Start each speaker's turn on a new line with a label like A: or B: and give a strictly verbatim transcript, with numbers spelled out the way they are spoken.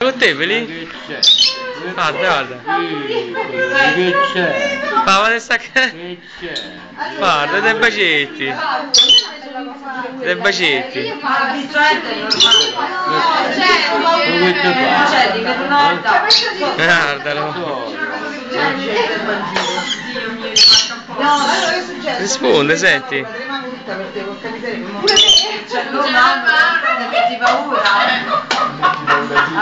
A: con te, Feli?
B: Che c'è?
A: Guarda, guarda.
B: Che c'è?
A: Fa, ma sta...
B: Che c'è?
A: Guarda, dei bacetti. Dei bacetti. Guardalo. Risponde, senti.
C: C'è paura.